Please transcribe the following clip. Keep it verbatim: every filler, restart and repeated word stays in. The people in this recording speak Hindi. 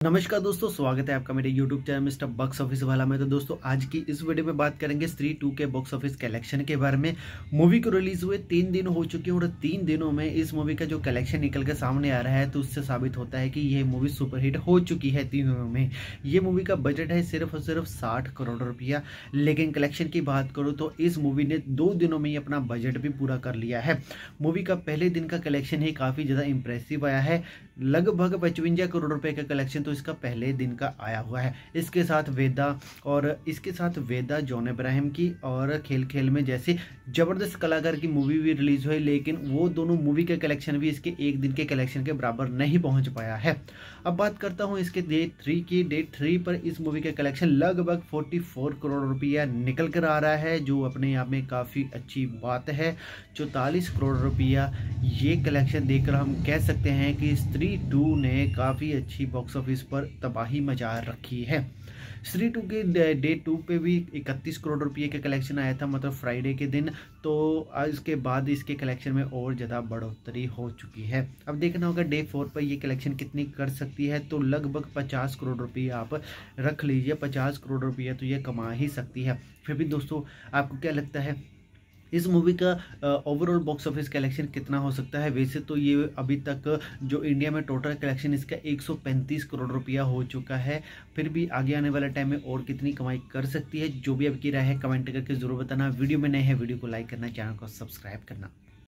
नमस्कार दोस्तों, स्वागत है आपका मेरे YouTube channel mister box office वाला में। तो दोस्तों आज की इस वीडियो में बात करेंगे स्त्री टू के बॉक्स ऑफिस कलेक्शन के बारे में। मूवी को रिलीज हुए तीन दिन हो चुके हैं और तीन दिनों में इस मूवी का जो कलेक्शन निकल के सामने आ रहा है तो उससे साबित होता है कि यह मूवी सुपरहिट हो चुकी है तीन दिनों में। ये मूवी का बजट है सिर्फ और सिर्फ साठ करोड़ रुपया, लेकिन कलेक्शन की बात करूँ तो इस मूवी ने दो दिनों में ही अपना बजट भी पूरा कर लिया है। मूवी का पहले दिन का कलेक्शन ही काफ़ी ज़्यादा इंप्रेसिव आया है, लगभग पचवंजा करोड़ रुपए का कलेक्शन तो इसका पहले दिन का आया हुआ है। इसके साथ वेदा और इसके साथ वेदा जॉन अब्राहम की और खेल खेल में जैसे जबरदस्त कलाकार की मूवी भी रिलीज हुई, लेकिन वो दोनों मूवी के कलेक्शन भी इसके एक दिन के कलेक्शन के बराबर नहीं पहुंच पाया है। अब बात करता हूं इसके डे थ्री की। डे थ्री पर इस मूवी का कलेक्शन लगभग चौवालीस करोड़ रुपया निकल कर आ रहा है, जो अपने आप में काफ़ी अच्छी बात है। चौतालीस करोड़ रुपया ये कलेक्शन देखकर हम कह सकते हैं कि स्त्री टू ने काफ़ी अच्छी बॉक्स ऑफिस पर तबाही मचा रखी है। स्त्री टू के डे टू पे भी इकतीस करोड़ रुपये का कलेक्शन आया था, मतलब फ्राइडे के दिन। तो इसके बाद इसके कलेक्शन में और ज़्यादा बढ़ोतरी हो चुकी है। अब देखना होगा डे फोर पर ये कलेक्शन कितनी कर सकती है। तो लगभग पचास करोड़ रुपये आप रख लीजिए, पचास करोड़ रुपये तो ये कमा ही सकती है। फिर भी दोस्तों आपको क्या लगता है इस मूवी का ओवरऑल बॉक्स ऑफिस कलेक्शन कितना हो सकता है? वैसे तो ये अभी तक जो इंडिया में टोटल कलेक्शन इसका एक सौ पैंतीस करोड़ रुपया हो चुका है। फिर भी आगे आने वाले टाइम में और कितनी कमाई कर सकती है, जो भी आपकी राय है कमेंट करके जरूर बताना। वीडियो में नए हैं वीडियो को लाइक करना, चैनल को सब्सक्राइब करना।